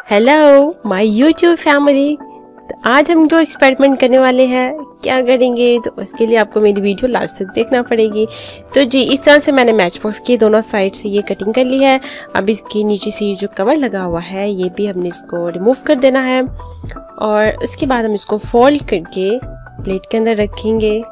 Hello my YouTube family. तो आज हम जो एक्सपेरिमेंट करने वाले हैं क्या करेंगे, तो उसके लिए आपको मेरी वीडियो लास्ट तक देखना पड़ेगी। तो जी इस तरह से मैंने मैच बॉक्स की दोनों साइड से ये कटिंग कर ली है। अब इसके नीचे से जो कवर लगा हुआ है ये भी हमने इसको रिमूव कर देना है और उसके बाद हम इसको फोल्ड करके प्लेट के अंदर रखेंगे।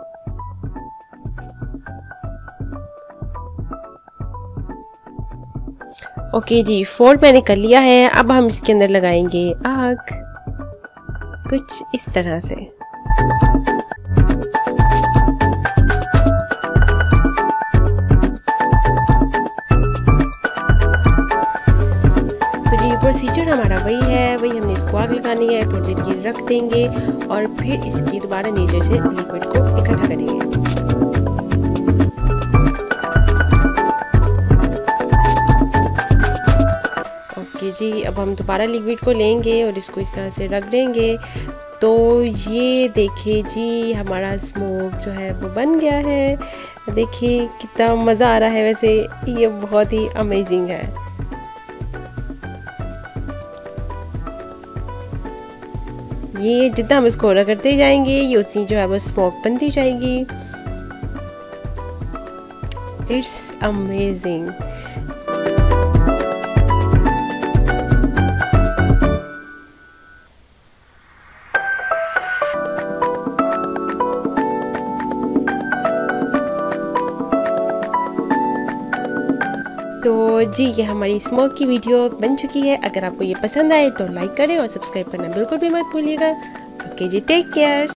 ओके जी, फोल्ड मैंने कर लिया है। अब हम इसके अंदर लगाएंगे आग कुछ इस तरह से। तो जी प्रोसीजर हमारा वही है, वही हमने इसको आग लगानी है, थोड़ी देर ये रख देंगे और फिर इसकी दोबारा नीचे से लिक्विड को इकट्ठा करेंगे। जी अब हम दोबारा लिक्विड को लेंगे और इसको इस तरह से रख देंगे। तो ये देखिए जी हमारा स्मोक जो है वो बन गया है। देखिए कितना मज़ा आ रहा है, वैसे ये बहुत ही अमेजिंग है। ये जितना हम इसको रगड़ते जाएंगे ये उतनी जो है वो स्मोक बनती जाएगी। It's amazing. तो जी ये हमारी स्मोक की वीडियो बन चुकी है। अगर आपको ये पसंद आए तो लाइक करें और सब्सक्राइब करना बिल्कुल भी मत भूलिएगा। ओके जी, टेक केयर।